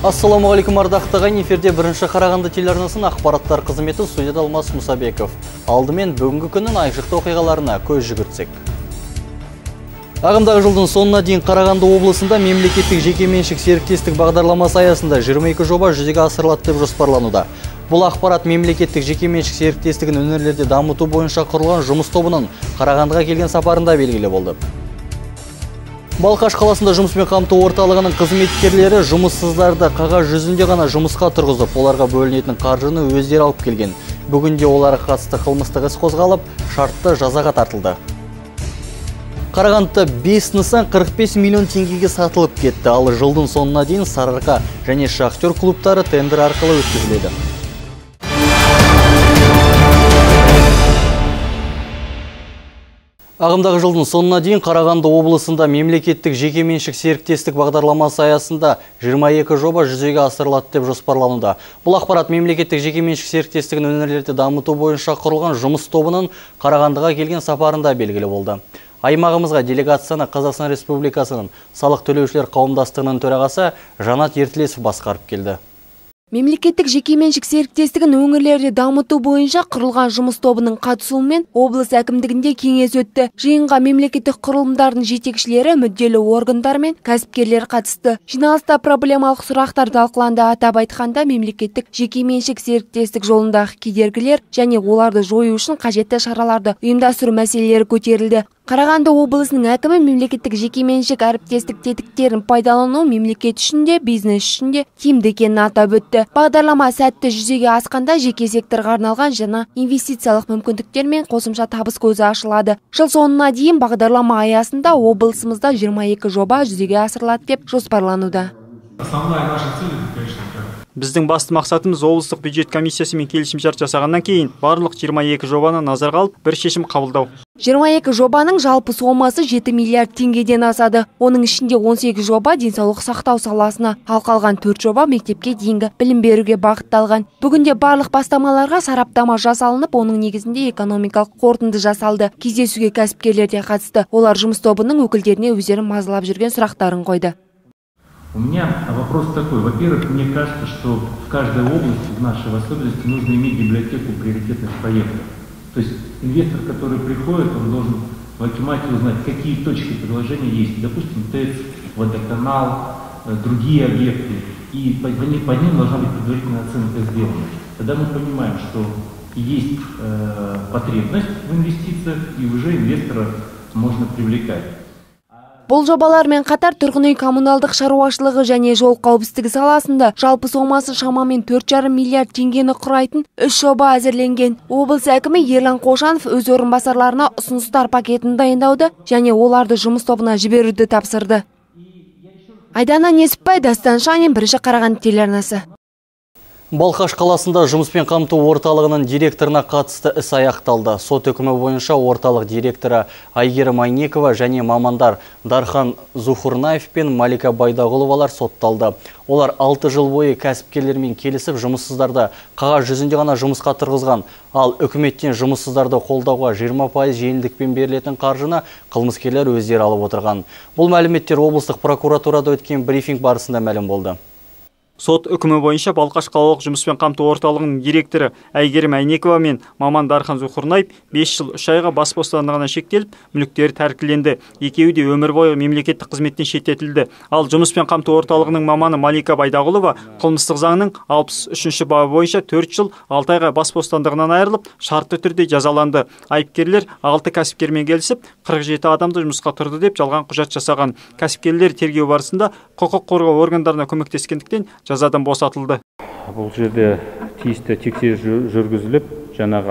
Ассаламуалейкум ардақтаған, эфирде бірінші Қарағанды телеарнасының ақпараттар қызметі, студияда Алмас Мұсабеков. Алдымен бүгінгі күннің айшықты оқиғаларына көз жүгіртсек. Ағымдағы жылдың соңына дейін Қарағанды облысында мемлекеттік жекеменшік серіктестік бағдарламасы аясында 22 жоба жүзеге асырылады деп жоспарлануда. Бұл ақпарат мемлекеттік жекеменшік серіктестігін өңірлерде дамыту бойынша құрылған жұмыс тобының Қарағандыға келген сапарында белгілі болды. Балқаш қаласында жұмыспен қамту орталығының қызметкерлері жұмыссыздарды қағаз жүзінде ғана жұмысқа тұрғызып, оларға бөлінетін қаржыны өздері алып келген. Бүгінде оларға қатысты қылмыстық іс қозғалып, шартты жазаға тартылды. Қарағандыда 5 нысан 45 миллион теңгеге сатылып кетті, ал жылдың соңына дейін Сарыарқа және Шахтер клубтары тендер арқылы өткізіледі. Ағымдағы жылдың соңына дейін Қарағанды облысында мемлекеттік жекеменшік серіктестік бағдарламасы аясында 22 жоба жүзеге асырылады деп жоспарлануда. Бұл ақпарат мемлекеттік жекеменшік серіктестігін өңірлерде дамыту бойынша құрылған жұмыс тобының Қарағандыға келген сапарында белгілі болды. Аймағымызға делегацияны Қазақстан Республикасының салық төлеушілер қауымдастығының төрағасы Жанат Ертілесов басқарып келді. Мемлекеттік жекеменшік серіктестігін өңірлерде дамыту бойынша құрылған жұмыс тобының қатысуымен облыс әкімдігінде кеңес өтті. Жиынға мемлекеттік құрылымдардың жетекшілері, мүдделі органдар мен кәсіпкерлер қатысты. Жиналыста проблемалық сұрақтар талқыланды. Атап айтқанда, мемлекеттік жекеменшік серіктестік жолындағы кедергілер және оларды жою үшін қажетті шараларды ұйымдастыру мәселелері көтерілді. Қарағанды облысының әкімі мемлекеттік жекеменшік әріптестік тетіктерін пайдалану мемлекет үшін де, бизнес үшін де тиімді екенін атап өтті. Бағдарлама сәтті жүзеге асқанда жеке секторға арналған жаңа инвестициялық мүмкіндіктер мен қосымша табыс көзі ашылады. Жыл соңына дейін бағдарлама аясында облысымызда 22 жоба жүзеге асырылады деп жоспарлануда. Біздің басты мақсатымыз облыстық бюджет комиссиясымен келісімшарт жасағаннан кейін барлық 22 жобаны назарға алып, бір шешім қабылдау. 22 жобаның жалпы сомасы 7 миллиард теңгеден асады. Оның ішінде 18 жоба денсаулық сақтау саласына, ал қалған 4 жоба мектепке дейінгі білім беруге бағытталған. Бүгінде барлық бастамаларға сараптама жасалынып, оның негізінде экономикалық қорытынды жасалды. Кездесуге кәсіпкерлер де қатысты. Олар жұмыс тобының өкілдеріне өздерін мазалап жүрген сұрақтарын қойды. У меня вопрос такой. Во-первых, мне кажется, что в каждой области, в нашей особенности, нужно иметь библиотеку приоритетных проектов. То есть инвестор, который приходит, он должен в акимате узнать, какие точки предложения есть. Допустим, ТЭЦ, водоканал, другие объекты. И по ним должна быть предварительная оценка сделана. Тогда мы понимаем, что есть потребность в инвестициях, и уже инвестора можно привлекать. Бұл жобалармен қатар тұрғын үй коммуналдық шаруашылығы және жол қауіпсіздігі саласында жалпы сомасы шамамен 4,5 миллиард теңгені құрайтын 3 жоба әзірленген. Облыс әкімі Ерлан Қошанов өз орынбасарларына ұсыныстар пакетін дайындауды және оларды жұмыс тобына жіберуді тапсырды. Айдана Несіпбай, Дастан Шанин, бірінші Қарағанды телеарнасы. Балқаш қаласында жұмыспен қамту орталығының директорына қатысты іс аяқталды. Сот үкімі бойынша орталық директоры Айгерім Айнекова және мамандар Дархан Зухурнаев пен Малика Байдағұловалар сотталды. Олар 6 жыл бойы кәсіпкерлермен келісіп жұмыссыздарды қағаз жүзінде ғана жұмысқа тұрғызған, ал үкіметтен жұмыссыздарды қолдауға 20% жеңілдікпен берілетін қаржыны қылмыскерлер өздері алып отырған. Бұл мәліметтер облыстық прокуратурада өткен брифинг барысында мәлім болды. Сот үкімі бойынша Балқаш қалалық жұмыспен қамту орталығының директоры Айгерім Айнекова мен маман Дархан Зухурнаев 5 жыл 3 айға бас бостандығынан шектеліп, мүліктері тәркіленді. Екеуі де өмір бойы мемлекеттік қызметтен шеттетілді. Ал жұмыспен қамту орталығының маманы Малика Байдағұлова қылмыстық заңның 63-ші бабы бойынша 4 жыл 6 айға бас бостандығынан айырылып, шартты түрде жазаланды. Айыпкерлер 6 кәсіпкермен келісіп, 47 адамды жұмысқа тұрды деп жалған құжат жасаған. Кәсіпкерлер тергеу барысында құқық қорғау органдарына көмектескендіктен жазадан босатылды. Бұл жерде тиісті тексеріс жүргізіліп, жаңағы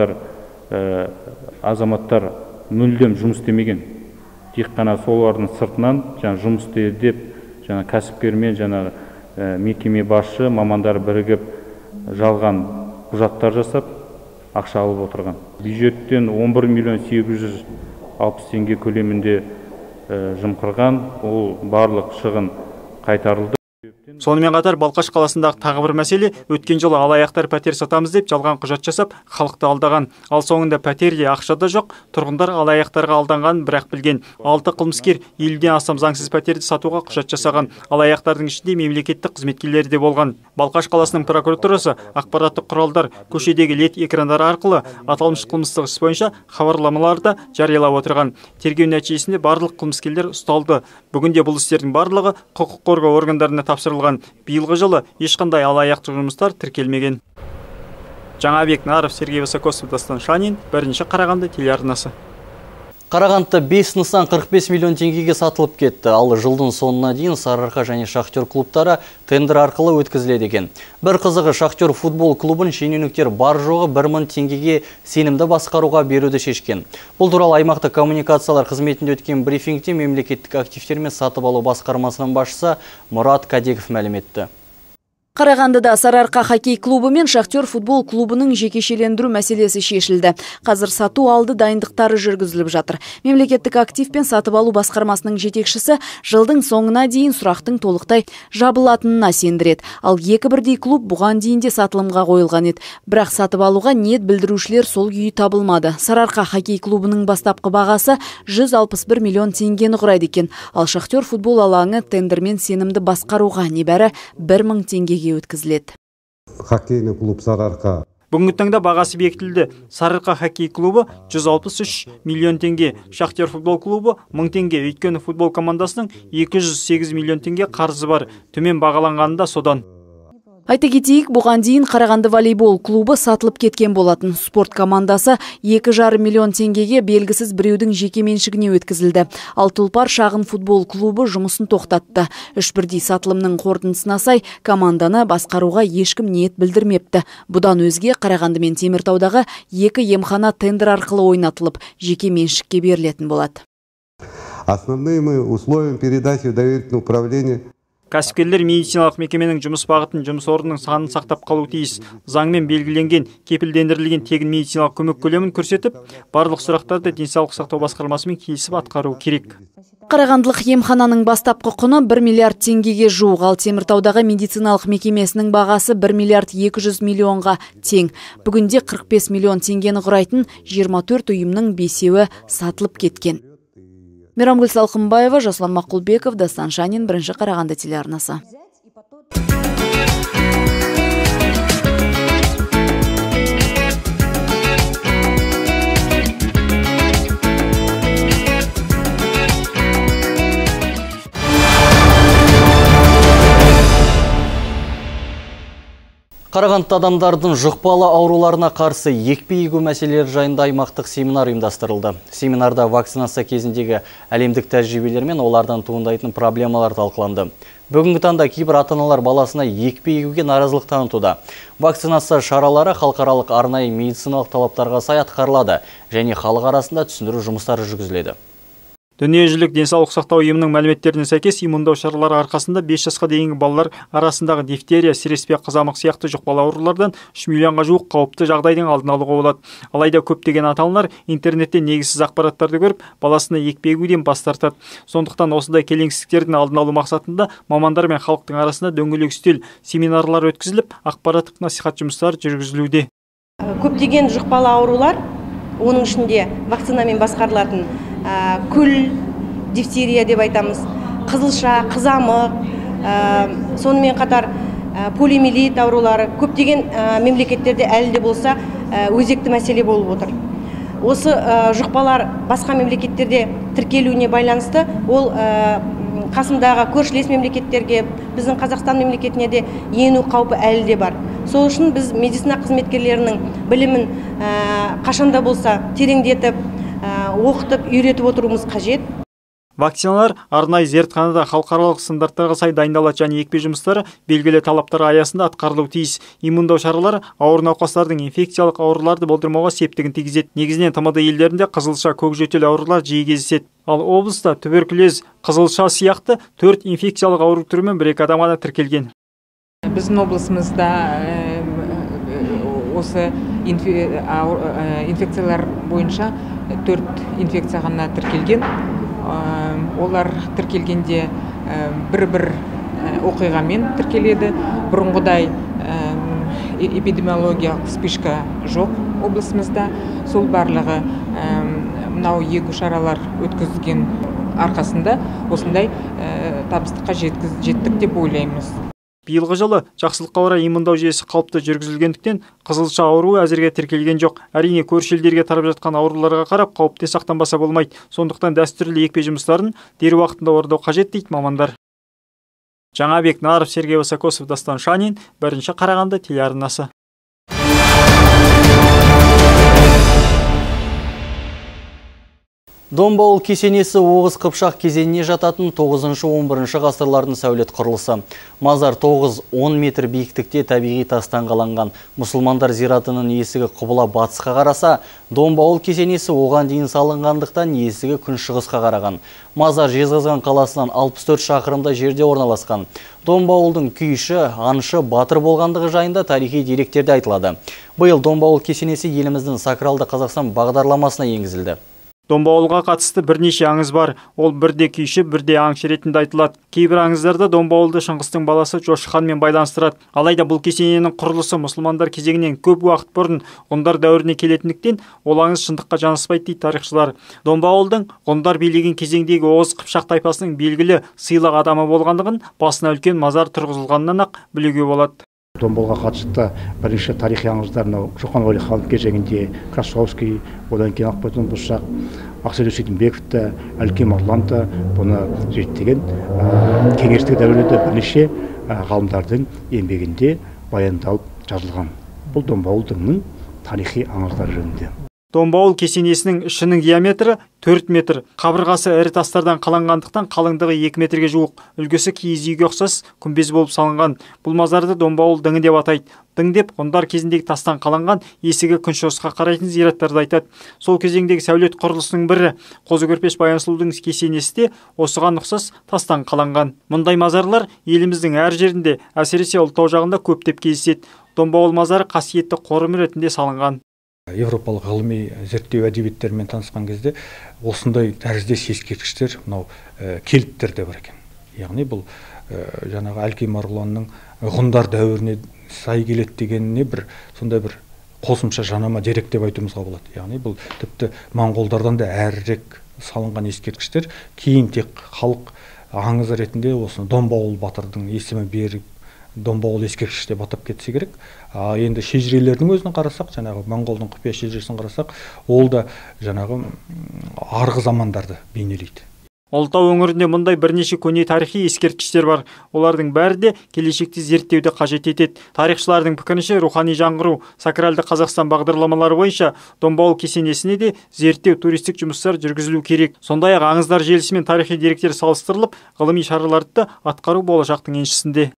азаматтар мүлдем жұмыс істемеген. Тек қана солардың сыртынан жұмыс істеді деп, кәсіпкермен мекеме басшы мамандар бірігіп жалған құжаттар жасап, ақша алып отырған. Бюджеттен 11 миллион 860 теңге көлемінде жымқырған, ол барлық шығын қайтарылды. Сонымен қатар Балқаш қаласындағы тағы бір мәселе, өткен жылы алаяқтар пәтер сатамыз деп жалған құжат жасап, халықты алдаған. Ал соңында пәтерде ақшада жоқ, тұрғындар алаяқтарға алданғанын бірақ білген. 6 қылмыскер 50-ден астам заңсыз пәтерді сатуға құжат жасаған. Алаяқтардың ішінде мемлекеттік қызметкерлері де болған. Балқаш қаласының прокуратурасы ақпараттық құралдар көшедегі лед экрандары арқылы аталмыш қылмыстық іс бойынша хабарламаларды жариялап отырған. Тергеу нәтижесінде барлық қылмыскерлер ұсталды. Бүгінде бұл істердің барлығы құқық қорғау органдарына тапсырылған. Биылғы жылы ешқандай алаяқтық жұмыстар тіркелмеген. Жаңабек Наров, Сергей Высокосов, Дастан Шанин, бірінші Қарағанды телеарнасы. Қарағандыда 5 нысан 45 миллион теңгеге сатылып кетті. Ал жылдың соңына дейін Сарыарқа және Шахтер клубтары тендер арқылы өткізіледі екен. Бір қызығы, Шахтер футбол клубын шенеуніктер бар жоғы 1000 теңгеге сенімді басқаруға беруді шешкен. Бұл туралы аймақтық коммуникациялар қызметінде өткен брифингте мемлекеттік активтер мен сатып алу басқармасының басшысы Мұрат Кадеков мәлім етті. Қарағандыда Сарыарқа хоккей клубы мен Шахтер футбол клубының жекешелендіру мәселесі шешілді. Қазір сату алды дайындықтары жүргізіліп жатыр. Мемлекеттік актив пен сатып алу басқармасының жетекшісі жылдың соңына дейін сұрақтың толықтай жабылатынына сендіреді. Ал екі бірдей клуб бұған дейін де сатылымға қойылған еді. Бірақ сатып алуға ниет білдірушілер сол күйі табылмады. Сарыарқа хоккей клубының бастапқы бағасы 161 миллион теңгені құрайды екен. Ал Шахтер футбол алаңы тендермен сенімді басқаруға небәрі 1000 теңгеге өткізіледі. Хоккейный клуб Сарыарқа. Бүгінгі таңда бағасы бекітілді. Сарыарқа хоккей клубы 163 миллион теңге, Шахтер футбол клубы 1000 теңге. Өйткені футбол командасының 208 миллион теңге қарызы бар. Төмен бағаланғанында содан. Айта кетейік, бұған дейін Қарағанды волейбол клубы сатылып кеткен болатын. Спорт командасы 2,5 миллион теңгеге белгісіз біреудің жеке меншігіне өткізілді. Ал Тұлпар шағын футбол клубы жұмысын тоқтатты. 3 бірдей сатылымның қорытындысына сай команданы басқаруға ешкім ниет білдірмепті. Бұдан өзге Қарағанды мен Теміртаудағы 2 емхана тендер арқылы ойнатылып, жеке меншікке берілетін болады. Основными условиями передачи в доверительное управление Кәсіпкерлер медициналық мекеменің жұмыс бағытын, жұмыс орнының санын сақтап қалу тиіс. Заңмен белгіленген, кепілдендірілген тегін медициналық көмек көлемін көрсетіп, барлық сұрақтарды денсаулық сақтау басқармасымен келісіп атқару керек. Қарағандылық емхананың бастапқы құны 1 миллиард теңгеге жуық, ал Теміртаудағы медициналық мекемесінің бағасы 1 миллиард 200 миллионға тең. Бүгінде 45 миллион теңгені құрайтын 24 ұйымның 5-еуі сатылып кеткен. Мейрамгүл Салқынбаева, Жасұлан Мақұлбеков, Дастан Шанин, бірінші Қарағанды телеарнасы. Қарағандыда адамдардың жұқпалы ауруларына қарсы екпе егу мәселелері жайында аймақтық семинар ұйымдастырылды. Семинарда вакцинация кезіндегі әлемдік тәжірибелер мен олардан туындайтын проблемалар талқыланды. Бүгінгі таңда кейбір ата-аналар баласына екпе егуге наразылық танытуда. Вакцинация шаралары халықаралық арнайы медициналық талаптарға сай атқарылады және халық арасында түсіндіру жұмыстары жүргізіледі. Дүниежүзілік денсаулық сақтау ұйымының мәліметтеріне сәйкес иммундау шаралары арқасында 5 жасқа дейінгі балалар арасындағы дифтерия, сіреспе, қызамық сияқты жұқпалы аурулардан 3 миллионға жуық қауіпті жағдайдың алдын алуға болады. Алайда көптеген ата-аналар интернетте негізсіз ақпараттарды көріп, баласына екпе егуден бас тартады. Сондықтан осындай келеңсіздіктердің алдын алу мақсатында мамандар мен халықтың арасында дөңгелек үстел семинарлар өткізіліп, ақпараттық насихат жұмыстары жүргізілуде. Көптеген жұқпалы аурулар, оның ішінде вакцинамен басқарылатын күл, дифтерия деп айтамыз, қызылша, қызамық, сонымен қатар полиомиелит аурулары көптеген мемлекеттерде әлі де болса өзекті мәселе болып отыр. Осы жұқпалар басқа мемлекеттерде тіркелуіне байланысты ол қасымдағы көршілес мемлекеттерге, біздің Қазақстан мемлекетіне де ену қаупі әлі де бар. Сол үшін біз медицина қызметкерлерінің білімін қашанда болса тереңдетіп, оқытып, үйретіп отыруымыз қажет. Вакциналар арнайы зертханада халықаралық стандарттарға сай дайындалады және екпе жұмыстары белгілі талаптар аясында атқарылуы тиіс. Иммундау шаралары ауыр науқастардың инфекциялық ауруларды болдырмауға септігін тигізеді. Негізінен ТМД елдерінде қызылша, көкжөтел аурулар жиі кездеседі. Ал облыста туберкулез, қызылша сияқты 4 инфекциялық ауру түрімен 1-2 адамға тіркелген. Біздің облысымызда осы инфекциялар бойынша 4 инфекция ғана тіркелген. Олар тіркелгенде бір оқиғамен тіркеледі. Бұрынғыдай эпидемиологиялық спишка жоқ облысымызда. Сол барлығы мынау егу шаралар өткізілген арқасында осындай табыстыққа жеттік деп ойлаймыз. Биылғы жылы жақсылыққа орай иммундау жүйесі қалыпты жүргізілгендіктен қызылша ауруы әзірге тіркелген жоқ. Әрине көрші елдерге тарап жатқан ауруларға қарап қауіпте сақтанбаса болмайды. Сондықтан дәстүрлі екпе жұмыстарын дер уақытында орындау қажет дейді мамандар. Жаңабек Наров, Сергей Высокосов, Дастан Шанин, Бірінші Қарағанды телеарнасы. Домбауыл кесенесі Оғыз Қыпшақ кезеңіне жататын 9-11 ғасырлардың сәулет құрылысы. Мазар 9-10 метр биіктікте табиғи тастан қаланған. Мұсылмандар зиратының есігі құбыла батысқа қараса, Домбауыл кесенесі оған дейін салынғандықтан есігі күншығысқа қараған. Мазар Жезқазған қаласынан 64 шақырымда жерде орналасқан. Домбауылдың күйші, аңшы, батыр болғандығы жайында тарихи деректерде айтылады. Биыл Домбауыл кесенесі еліміздің Сакралды Қазақстан бағдарламасына енгізілді. Домбауылға қатысты бірнеше аңыз бар. Ол бірде күйші, бірде аңшы ретінде айтылады. Кейбір аңыздарда Домбауылды Шыңғыстың баласы Жошы ханмен байланыстырады. Алайда бұл кесененің құрылысы мұсылмандар кезеңінен көп уақыт бұрын ғұндар дәуіріне келетіндіктен ол аңыз шындыққа жанаспайды дейді тарихшылар. Домбауылдың ғұндар билеген кезеңдегі Оғыз Қыпшақ тайпасының белгілі сыйлық адамы болғандығын басына үлкен мазар тұрғызылғаннан ақ білуге болады. Домбауылға қатысты бірінші тарихи аңыздар Шоқан Уәлихан кезеңінде Красовский, одан кейін Ақботин Бұшақ, Ақселеу Сейдімбековті, Әлкем Арланты бұны зерттеген. Кеңестік дәуірде бірнеше ғалымдардың еңбегінде баяндалып жазылған. Бұл Домбауылдың тарихи аңыздары жөнінде. Домбауыл кесенесінің ішінің диаметрі 4 метр. Қабырғасы ірі тастардан қаланғандықтан қалыңдығы 2 метрге жуық. Үлгісі киіз үйге ұқсас күмбез болып салынған. Бұл мазарды Домбауыл діңі деп атайды. Дың деп ғұндар кезіндегі тастан қаланған, есігі күншығысқа қарайтын зираттарды айтады. Сол кезеңдегі сәулет құрылысының бірі Қозы Көрпеш Баянсұлудың кесенесі де осыған ұқсас тастан қаланған. Мұндай мазарлар еліміздің әр жерінде, әсіресе Ұлытау жағында көптеп кездеседі. Домбауыл мазары қасиетті қорым ретінде салынған. Европалық ғылыми зерттеу әдебиеттермен танысқан кезде осындай тәріздес ескерткіштер мынау келттерде бар екен. Яғни бұл жаңағы Әлкей Марғұланның ғұндар дәуіріне сай келеді дегеніне сондай бір қосымша жанама дерек деп айтуымызға болады. Яғни бұл тіпті моңғолдардан да әрірек салынған ескерткіштер. Кейін тек халық аңызы ретінде осыны Домбауыл батырдың есімі беріп Домбауыл ескерткіш деп атап кетсе керек. Енді шежірелердің өзін қарасақ, жаңағы моңғолдың құпия шежіресін қарасақ, ол да жаңағы арғы замандарды бейнелейді. Ұлытау өңірінде мұндай бірнеше көне тарихи ескерткіштер бар. Олардың бәрі де келешекте зерттеуді қажет етеді. Тарихшылардың пікірінше рухани жаңғыру, Сакралды Қазақстан бағдарламалары бойынша Домбауыл кесенесіне де зерттеу туристік жұмыстар жүргізілу керек. Сондай-ақ аңыздар желісі мен тарихи деректер салыстырылып, ғылыми шараларды атқару болашақтың еншісінде.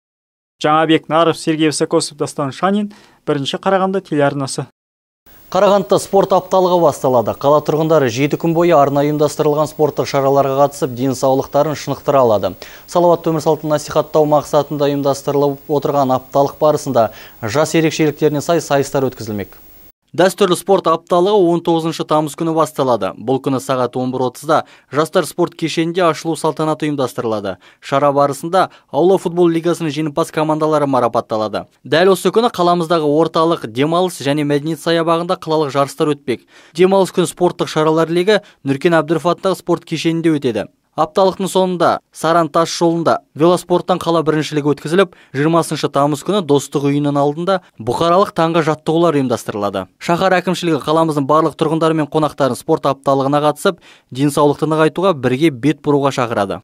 Жаңабек Наров, Сергей Высокосов, Дастан Шанин, Бірінші Қарағанды телеарнасы. Қарағандыда спорт апталығы басталады. Қала тұрғындары 7 күн бойы арнайы ұйымдастырылған спорттық шараларға қатысып, денсаулықтарын шынықтыра алады. Салауатты өмір салтын насихаттау мақсатында ұйымдастырылып отырған апталық барысында жас ерекшеліктеріне сай сайыстар өткізілмек. Дәстүрлі спорт апталығы 19 тамыз күні басталады. Бұл күні сағат 11:30-да жастар спорт кешенінде ашылу салтанаты ұйымдастырылады. Шара барысында аула футбол лигасының жеңімпаз командалары марапатталады. Дәл осы күні қаламыздағы орталық демалыс және мәдениет саябағында қалалық жарыстар өтпек. Демалыс күні спорттық шаралар легі Нұркен Әбдіров атындағы спорт кешенінде өтеді. Апталықтың соңында Саран тас жолында велоспорттан қала біріншілігі өткізіліп, 20 тамыз күні Достық үйінің алдында бұқаралық таңғы жаттығулар ұйымдастырылады. Шаһар әкімшілігі қаламыздың барлық тұрғындары мен қонақтарын спорт апталығына қатысып, денсаулықты нығайтуға бірге бет бұруға шақырады.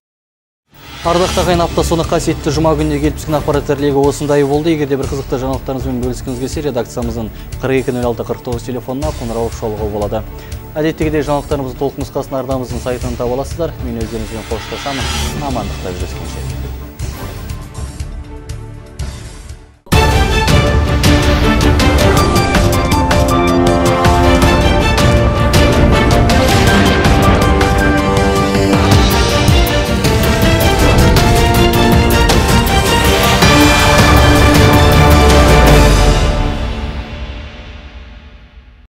Ардақты ағайын, апта соны қасиетті жұма күніне келіп түскен ақпараттар легі осындай болды. Егерде бір қызықты жаңалықтарыңызбен бөліскіңіз келсе, редакциямыздың 420649 телефонына қоңырау шалуға болады. Әдеттегідей жаңалықтарымызды толық нұсқасын арнамыздың сайтынан таба аласыздар. Мен өздеріңізбен қоштасамын. Амандықта жүздескенше.